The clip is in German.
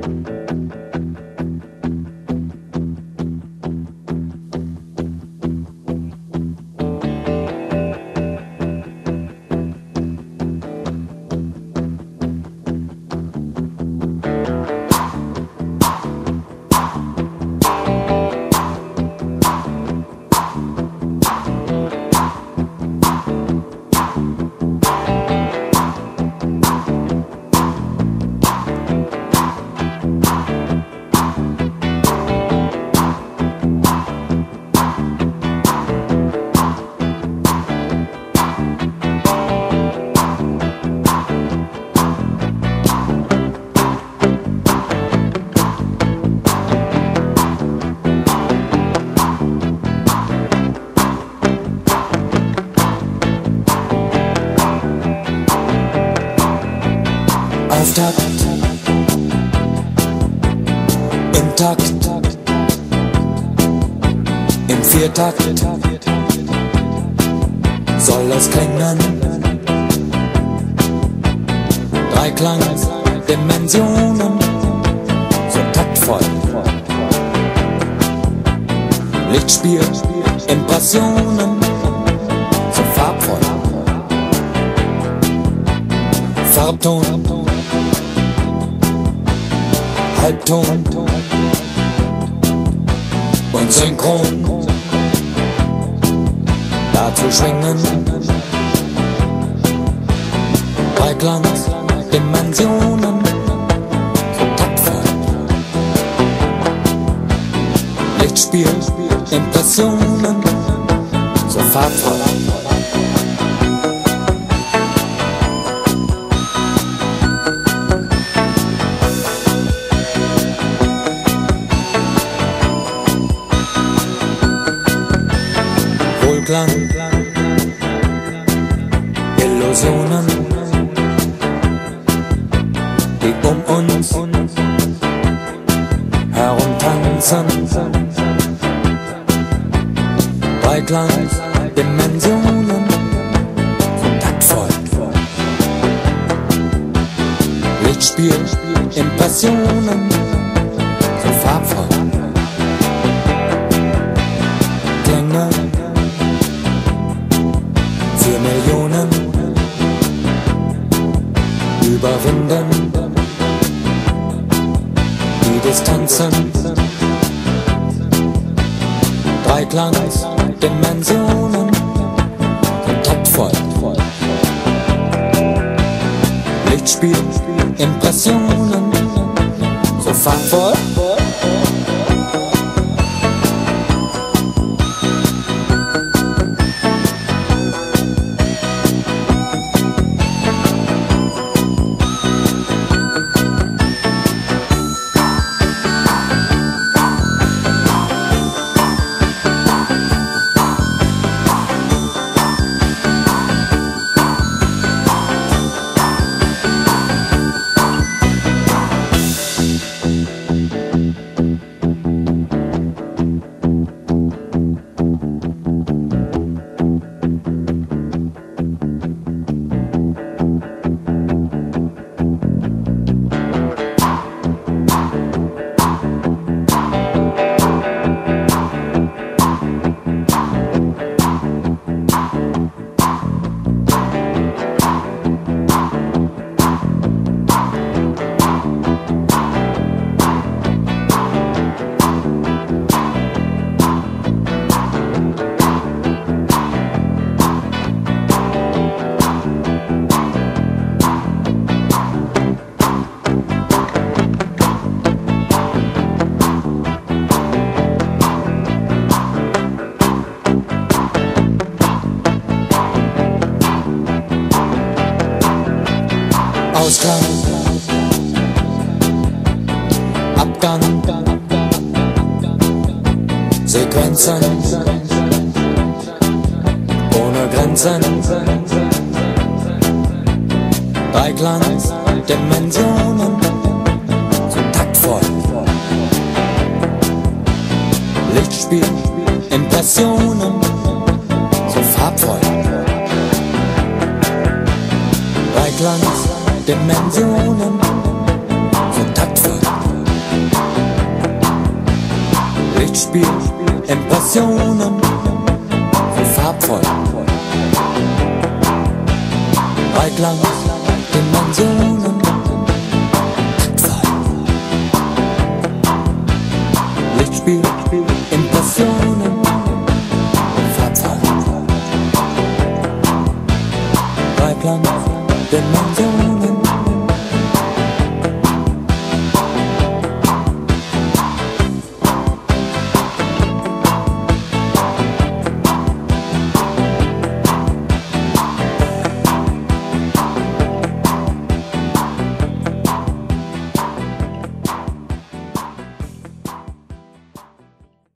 Auftakt, im Takt, im Viertakt soll es klingen. Dreiklang-Dimensionen, so taktvoll. Lichtspiel, Impressionen, so farbvoll. Farbton, Halbton und Synchron, dazu schwingen. Dreiklang-Dimensionen, so taktvoll. Lichtspiel, Impressionen, so farbvoll. Wohlklang, Illusionen, die um uns herumtanzen. Dreiklang-Dimensionen, so taktvoll. Lichtspiel, Impressionen, so farbvoll. Klänge, 4 Millionen, überwinden die Distanzen. Dreiklang-Dimensionen, so taktvoll. Lichtspiel, Impressionen, so farbvoll. Ausklang, Abgang, Sequenzen, ohne Grenzen. Dreiklang-Dimensionen, so taktvoll. Lichtspiel, Impressionen, so farbvoll. Dreiklang-Dimensionen, so taktvoll. Lichtspiel, Impressionen, so farbvoll. Dreiklang, Dimensionen, taktvoll. Lichtspiel, Impressionen, farbvoll. Dreiklang, Dimensionen.